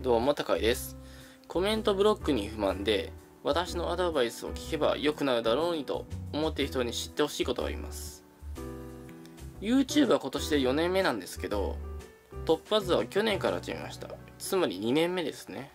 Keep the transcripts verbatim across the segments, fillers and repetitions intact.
どうも、高井です。コメントブロックに不満で、私のアドバイスを聞けば良くなるだろうにと思っている人に知ってほしいことがあります。YouTube は今年でよねんめなんですけど、突破図は去年から始めました。つまりにねんめですね。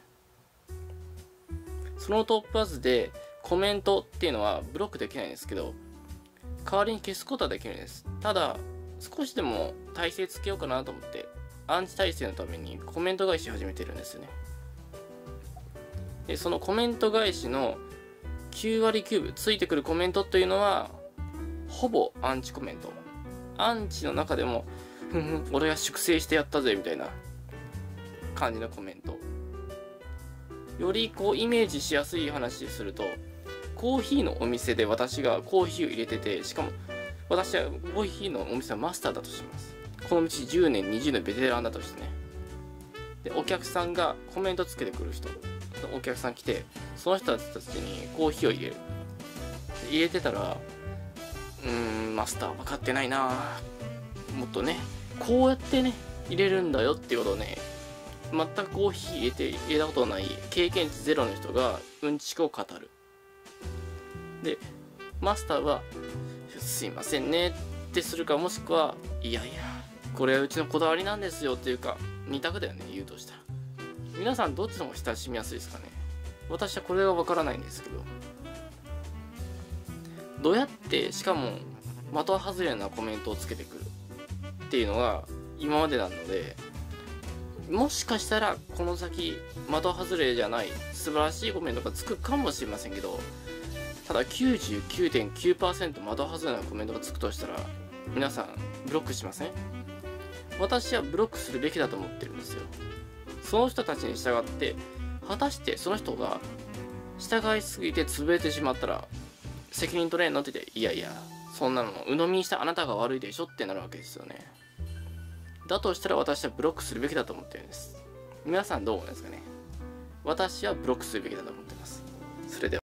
その突破図でコメントっていうのはブロックできないんですけど、代わりに消すことはできるんです。ただ、少しでも耐性つけようかなと思って、アンチ耐性のためにコメント返し始めてるんですよね。で、そのコメント返しのきゅうわりきゅうぶついてくるコメントというのは、ほぼアンチコメント。アンチの中でも、ふんふん、俺が粛清してやったぜ、みたいな感じのコメント。よりこうイメージしやすい話すると、コーヒーのお店で私がコーヒーを入れてて、しかも私はコーヒーのお店はマスターだとします。この道じゅうねん、にじゅうねんベテランだとしてね。で、お客さんがコメントつけてくる人。お客さん来て、その人たちにコーヒーを入れる。入れてたら、うーん、マスター分かってないなもっとね、こうやってね、入れるんだよっていうことをね、全くコーヒー入れて、入れたことのない経験値ゼロの人がうんちくを語る。で、マスターは、すいませんねってするか、もしくは、いやいや、これはうちのこだわりなんですよっていうか、二択だよね、言うとしたら。皆さんどっちの方が親しみやすいですかね。私はこれがわからないんですけど。どうやって、しかも、的外れなコメントをつけてくるっていうのが今までなので、もしかしたらこの先、的外れじゃない素晴らしいコメントがつくかもしれませんけど、ただ きゅうじゅうきゅうてんきゅうパーセント 的外れなコメントがつくとしたら、皆さんブロックしません？私はブロックするべきだと思ってるんですよ。その人たちに従って、果たしてその人が従いすぎて潰れてしまったら、責任取れんのって言って、いやいや、そんなの鵜呑みにしたあなたが悪いでしょってなるわけですよね。だとしたら私はブロックするべきだと思ってるんです。皆さんどう思うんですかね？私はブロックするべきだと思ってます。それでは。